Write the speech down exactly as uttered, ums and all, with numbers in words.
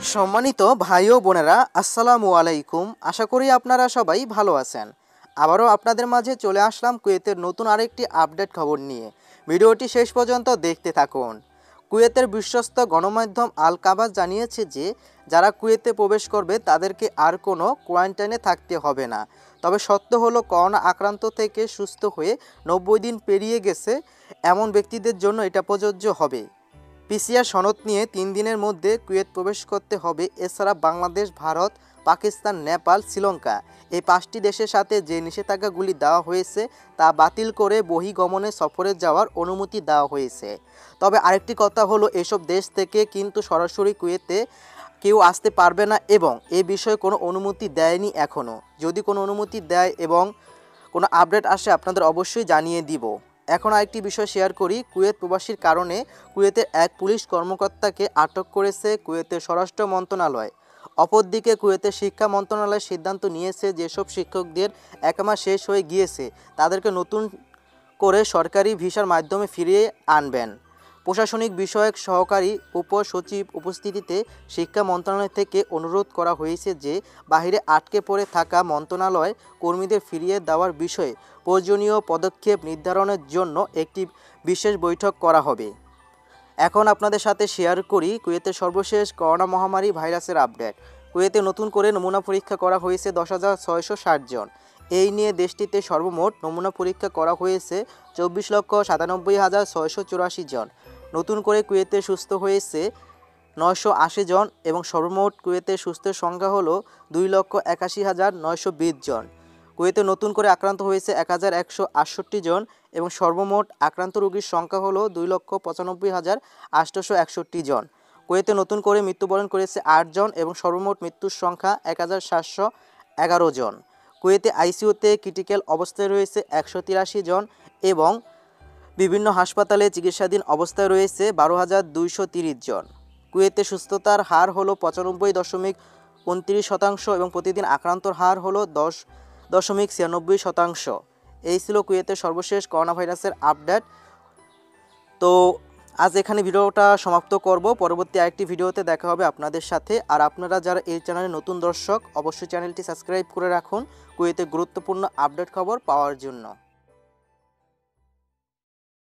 সম্মানিত ভাই ও বোনেরা, আসসালামু আলাইকুম। আশা করি আপনারা সবাই ভালো আছেন। আবারও আপনাদের মাঝে চলে আসলাম কুয়েতের নতুন আরেকটি আপডেট খবর নিয়ে। ভিডিওটি শেষ পর্যন্ত দেখতে থাকুন। কুয়েতের বিশ্বস্ত গণমাধ্যম আল কাবাস জানিয়েছে যে যারা কুয়েতে প্রবেশ করবে তাদেরকে আর কোনো কোয়ারেন্টাইনে থাকতে হবে না। তবে সত্য হলো, করোনা আক্রান্ত থেকে সুস্থ হয়ে নব্বই দিন পেরিয়ে গেছে এমন ব্যক্তিদের জন্য এটা প্রযোজ্য হবে। পিসিআর সনদ নিয়ে তিন দিনের মধ্যে কুয়েত প্রবেশ করতে হবে। এছাড়া বাংলাদেশ, ভারত, পাকিস্তান, নেপাল, শ্রীলঙ্কা এই পাঁচটি দেশের সাথে যে নিষেধাজ্ঞাগুলি দেওয়া হয়েছে তা বাতিল করে বহির্গমনে সফরে যাওয়ার অনুমতি দেওয়া হয়েছে। তবে আরেকটি কথা হলো, এসব দেশ থেকে কিন্তু সরাসরি কুয়েতে কেউ আসতে পারবে না এবং এ বিষয়ে কোনো অনুমতি দেয়নি এখনও। যদি কোনো অনুমতি দেয় এবং কোনো আপডেট আসে আপনাদের অবশ্যই জানিয়ে দিব। এখন আরেকটি বিষয় শেয়ার করি। কুয়েত প্রবাসীর কারণে কুয়েতের এক পুলিশ কর্মকর্তাকে আটক করেছে কুয়েতের স্বরাষ্ট্র মন্ত্রণালয়। অপরদিকে কুয়েতের শিক্ষা মন্ত্রণালয় সিদ্ধান্ত নিয়েছে যেসব শিক্ষকদের এক মাস শেষ হয়ে গিয়েছে তাদেরকে নতুন করে সরকারি ভিসার মাধ্যমে ফিরিয়ে আনবেন। প্রশাসনিক বিষয়ক সহকারী উপসচিব উপস্থিতিতে শিক্ষা মন্ত্রণালয় থেকে অনুরোধ করা হয়েছে যে বাহিরে আটকে পড়ে থাকা মন্ত্রণালয় কর্মীদের ফিরিয়ে দেওয়ার বিষয়ে প্রয়োজনীয় পদক্ষেপ নির্ধারণের জন্য একটি বিশেষ বৈঠক করা হবে। এখন আপনাদের সাথে শেয়ার করি কুয়েতের সর্বশেষ করোনা মহামারী ভাইরাসের আপডেট। কুয়েতে নতুন করে নমুনা পরীক্ষা করা হয়েছে দশ হাজার ছয়শো ষাট জন। এই নিয়ে দেশটিতে সর্বমোট নমুনা পরীক্ষা করা হয়েছে চব্বিশ লক্ষ সাতানব্বই হাজার ছয়শো চুরাশি জন। নতুন করে কুয়েতে সুস্থ হয়েছে নয়শো আশি জন এবং সর্বমোট কুয়েতে সুস্থের সংখ্যা হলো দুই লক্ষ একাশি হাজার নয়শো বিশ জন। কুয়েতে নতুন করে আক্রান্ত হয়েছে এক হাজার একশো আটষট্টি জন এবং সর্বমোট আক্রান্ত রোগীর সংখ্যা হলো দুই লক্ষ পঁচানব্বই হাজার আটশোশো একষট্টি জন। কুয়েতে নতুন করে মৃত্যুবরণ করেছে আট জন এবং সর্বমোট মৃত্যুর সংখ্যা এক হাজার সাতশো এগারো জন। কুয়েতে আইসিইউতে ক্রিটিক্যাল অবস্থায় রয়েছে একশো তিরাশি জন এবং বিভিন্ন হাসপাতালে চিকিৎসাধীন অবস্থায় রয়েছে বারো হাজার দুইশো তিরিশ জন। কুয়েতে সুস্থতার হার হলো পঁচানব্বই দশমিক উনত্রিশ শতাংশ এবং প্রতিদিন আক্রান্তর হার হলো দশ দশমিক ছিয়ানব্বই শতাংশ। এই ছিল কুয়েতের সর্বশেষ করোনা ভাইরাসের আপডেট। তো আজ এখানে ভিডিওটা সমাপ্ত করব। পরবর্তী আরেকটি ভিডিওতে দেখা হবে আপনাদের সাথে। আর আপনারা যারা এই চ্যানেলের নতুন দর্শক অবশ্যই চ্যানেলটি সাবস্ক্রাইব করে রাখুন কুয়েতের গুরুত্বপূর্ণ আপডেট খবর পাওয়ার জন্য।